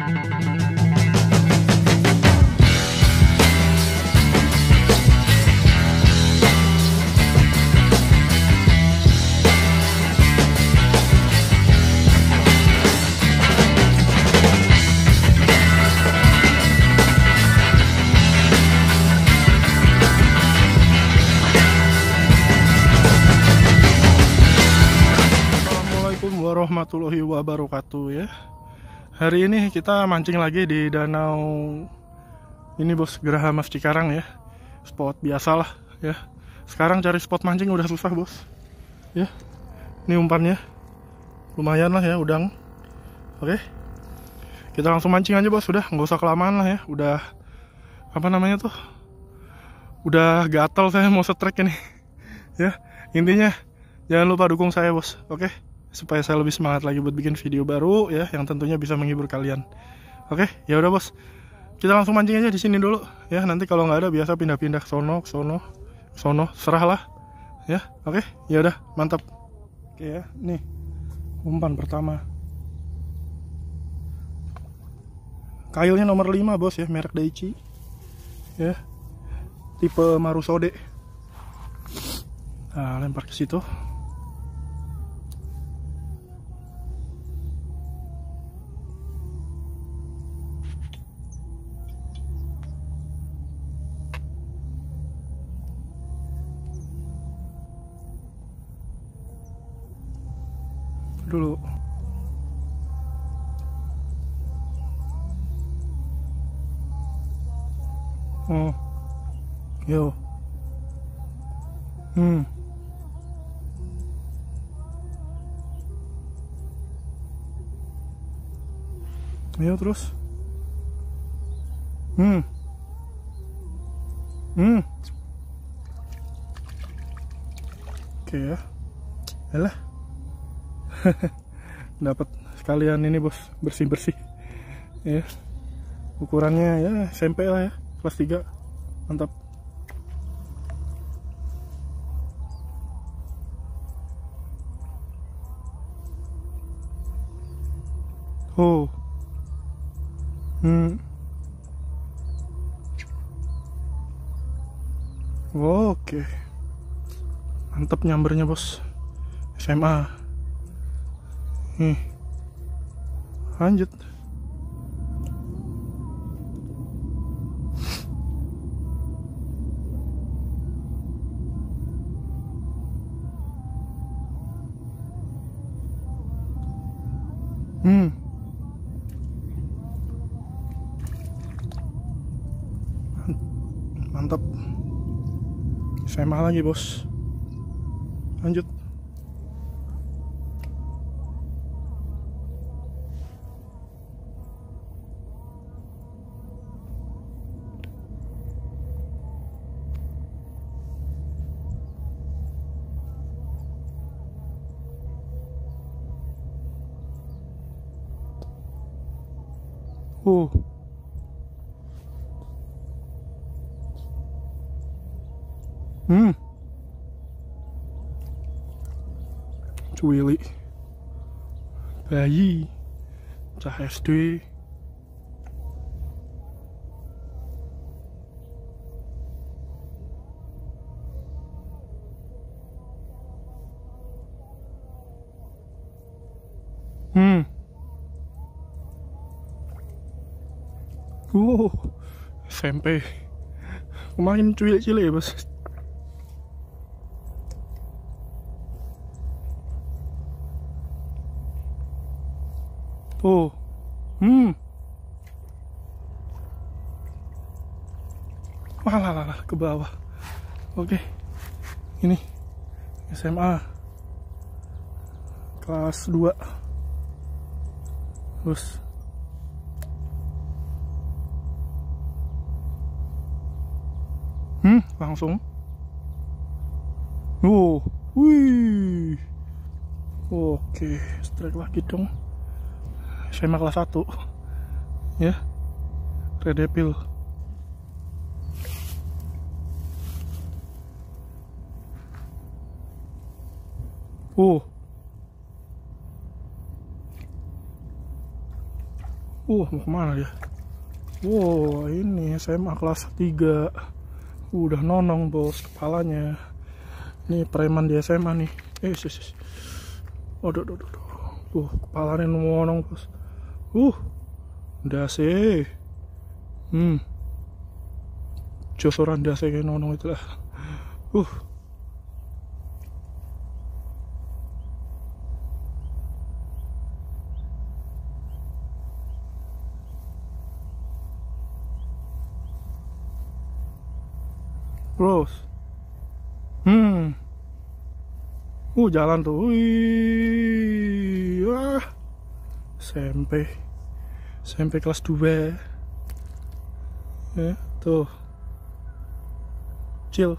Warahmatullahi wabarakatuh ya. Hari ini kita mancing lagi di danau ini bos, Geraha Mas Cikarang ya. Spot biasalah ya. Sekarang cari spot mancing udah susah bos ya. Ini umpannya lumayan lah ya, udang. Oke, kita langsung mancing aja bos, udah nggak usah kelamaan lah ya. Udah apa namanya tuh, udah gatel saya mau setrek ini ya. Intinya jangan lupa dukung saya bos, oke, supaya saya lebih semangat lagi buat bikin video baru ya, yang tentunya bisa menghibur kalian. Oke, ya udah bos, kita langsung mancing aja di sini dulu ya. Nanti kalau nggak ada biasa pindah-pindah ke sono, serah lah ya. Oke, ya udah, mantap. Oke ya, nih umpan pertama. Kailnya nomor 5 bos ya, merek Daichi ya, tipe Marusode. Nah, lempar ke situ. Dulu yo ayo terus oke ya, alah. Dapat sekalian ini bos, bersih-bersih ya. Ukurannya ya SMP lah ya, kelas 3. Mantap. Oh. Oke. Mantap nyambernya bos. SMA. Lanjut. Mantap. SMA lagi bos. Lanjut. Cuili bayi cah SD. SMP kemarin cilik-cilik ya bos. Walah ke bawah. Oke, ini SMA kelas 2 terus langsung wih. Oke, strike lagi dong. SMA kelas 1 ya, Red Devil. Mau kemana dia? Ini SMA kelas 3. Udah nonong bos kepalanya. Nih preman di SMA nih. Aduh. Kepalanya nonong bos. Dase. Josoran dase kayak nonong itu lah. Bros. Jalan tuh. Wih. SMP kelas 2. Ya, tuh. Chill.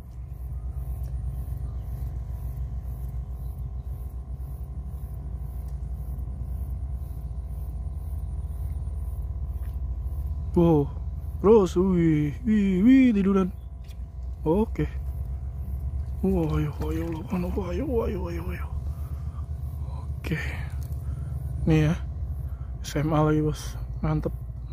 Bros, wih, tiduran. Oke. Ayo. Oke. Nih ya. SMA lagi, bos. Mantep.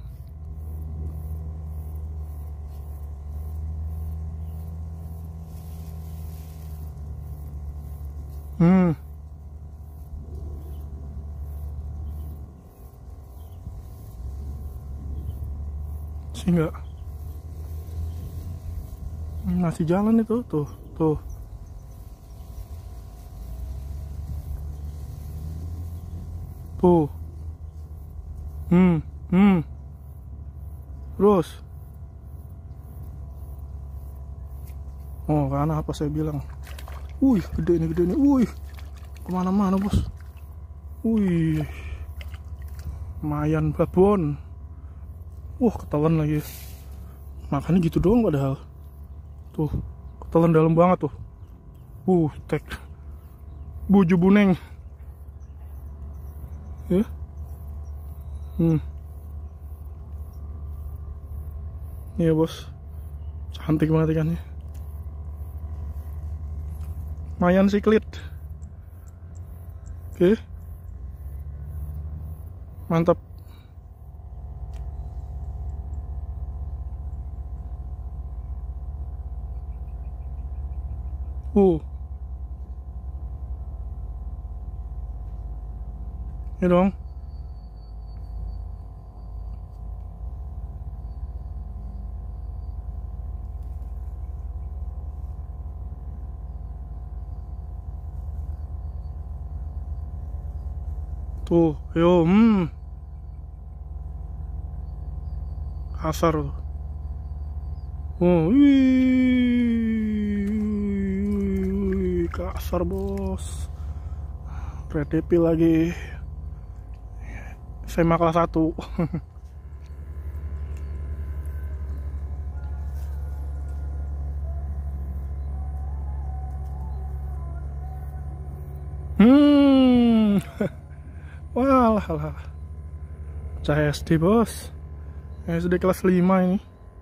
Sih enggak. Masih jalan itu tuh. Terus. Karena apa saya bilang. Gede nih. Kemana-mana bos. Lumayan babon. Ketelan lagi. Makanya gitu doang padahal. Tuh, ketelan dalam banget tuh. Tek. Buju buneng. Ya. Iya bos. Cantik banget ikannya. Lumayan siklit. Oke. Mantap. Ya dong. Tuh, yo, kasar tuh. Kasar bos. RTP lagi. SMA kelas 1. Walah. Saya SD bos. SD kelas 5 ini.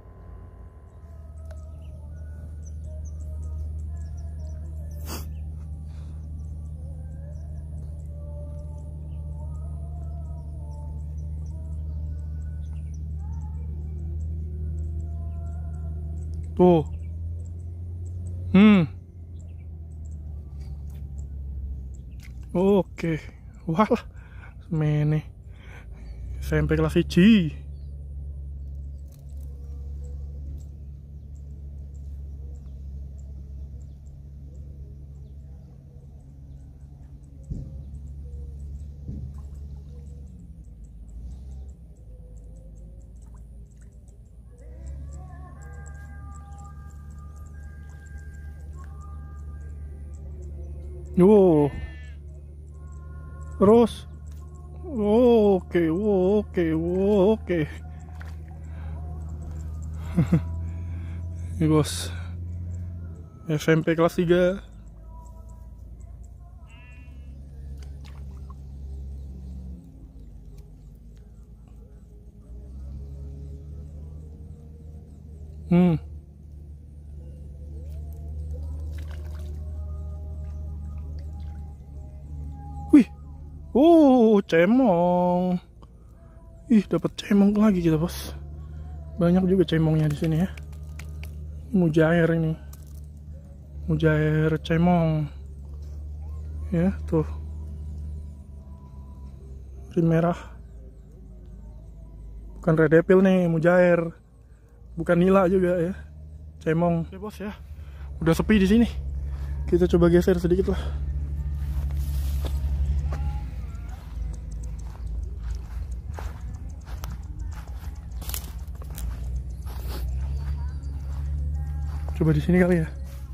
Tuh. Oke. Walah. Semene. SMP kelas 1. Terus. Oke. Ini bos. SMP kelas 3. Wih. Cemong. Ih, dapat cemong lagi kita, bos. Banyak juga cemongnya di sini ya. Mujair ini. Mujair cemong. Ya, tuh. Rim merah. Bukan red devil nih, mujair. Bukan nila juga ya. Cemong. Oke, bos ya. Udah sepi di sini. Kita coba geser sedikit lah. Coba di sini kali ya.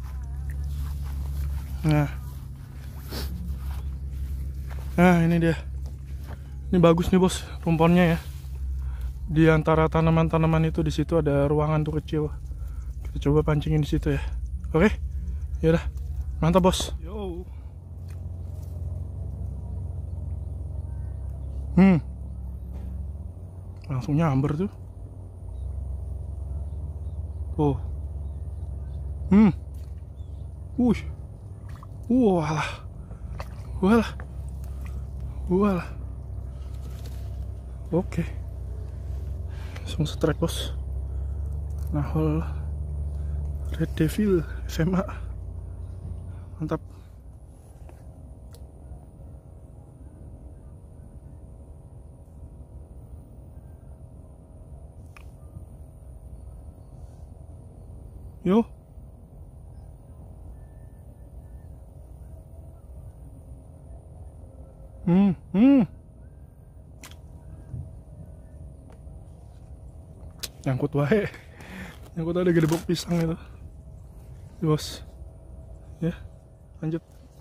Nah, ini dia. Ini bagus nih, bos, rumponnya ya. Di antara tanaman-tanaman itu, di situ ada ruangan tuh kecil. Kita coba pancingin di situ ya. Oke? Yaudah. Mantap, bos. Yo. Langsung nyamber tuh. Tuh. Walah. Oke. Langsung strike, bos. Nahol Red Devil SMA. Mantap. Yo. Nyangkut wae. Nyangkut ada gedebok pisang itu. Bos. Ya, lanjut.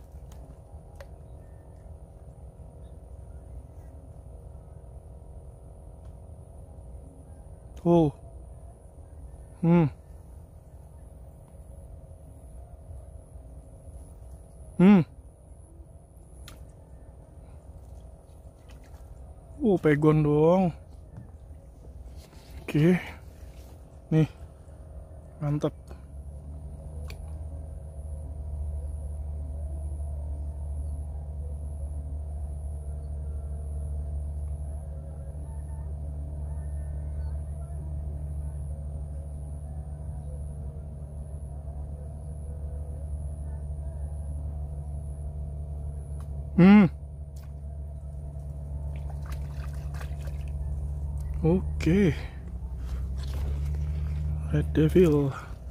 Oh. Oh, pegon dong. Oke. Nih. Mantap. Oke. Red Devil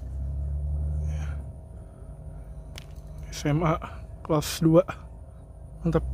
SMA kelas 2. Mantap.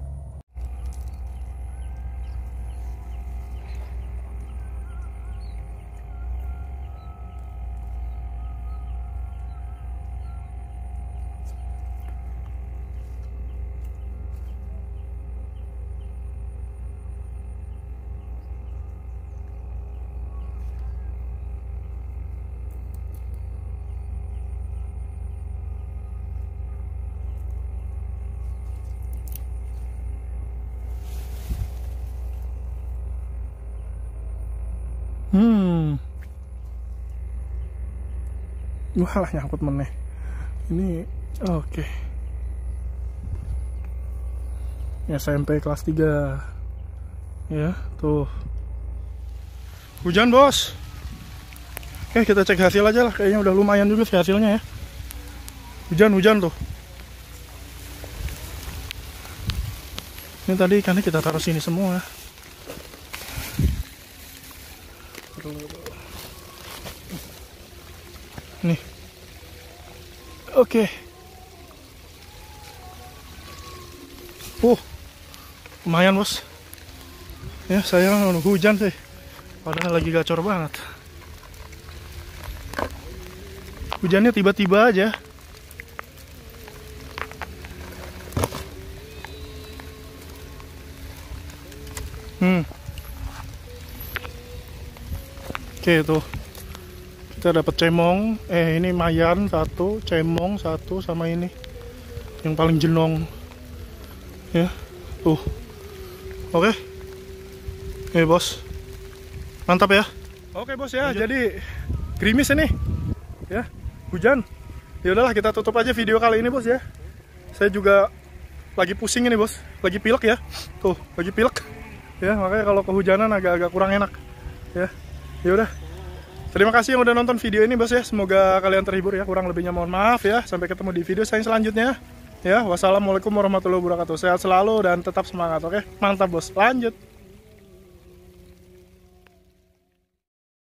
Walah, nyangkut meneh. Ini oke. SMP kelas 3. Ya, tuh. Hujan, bos. Oke, kita cek hasil aja lah. Kayaknya udah lumayan juga sih hasilnya ya. Hujan tuh. Ini tadi ikannya kita taruh sini semua. Nih. Oke. Lumayan, bos. Ya, sayang hujan sih. Padahal lagi gacor banget. Hujannya tiba-tiba aja. Oke, tuh. Kita dapat cemong, ini mayan 1, cemong 1, sama ini yang paling jenong ya, tuh. Oke. Bos, mantap ya. Oke, bos ya. Lanjut. Jadi gerimis ini ya, hujan. Ya udahlah, kita tutup aja video kali ini, bos ya. Saya juga lagi pusing ini, bos, lagi pilek ya, tuh, lagi pilek ya, makanya kalau kehujanan agak-agak kurang enak ya. Ya udah, terima kasih yang udah nonton video ini bos ya, semoga kalian terhibur ya, kurang lebihnya mohon maaf ya. Sampai ketemu di video saya selanjutnya ya. Wassalamualaikum warahmatullahi wabarakatuh, sehat selalu dan tetap semangat. Oke, mantap bos, lanjut.